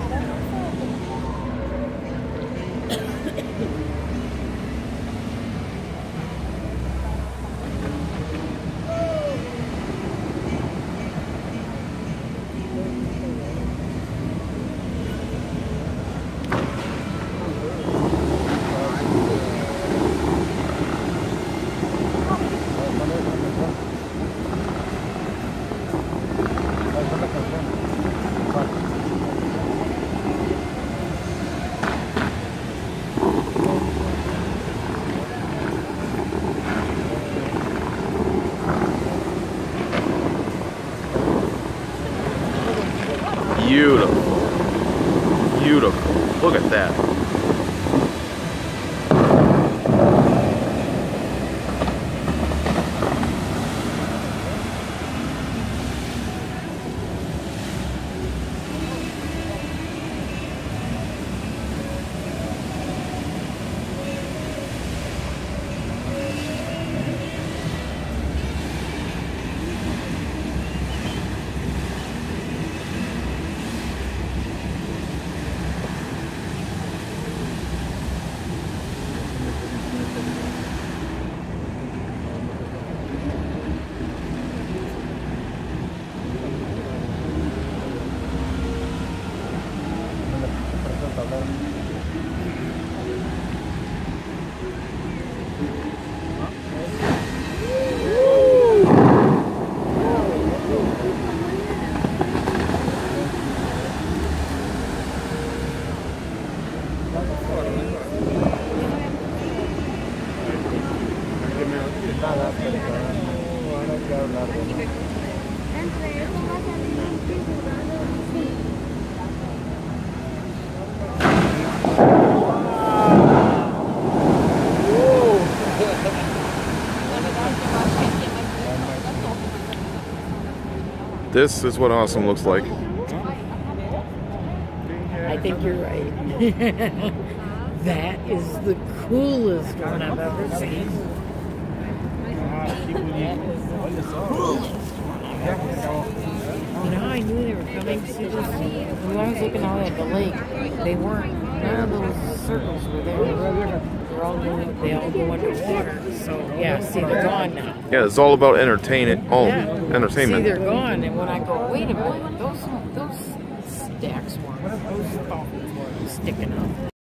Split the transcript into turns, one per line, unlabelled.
Beautiful. Beautiful. Look at that. This is what awesome looks like.
I think you're right. That is the coolest one I've ever seen. You know, I knew they were coming to see this. When I was looking out at the lake, they weren't. None of those circles were there. They're all going. They all go underwater. So yeah, see, they're gone now.
Yeah, it's all about entertainment. Oh, yeah. Entertainment.
See, they're gone, and when I go, wait a minute, those stacks were sticking up.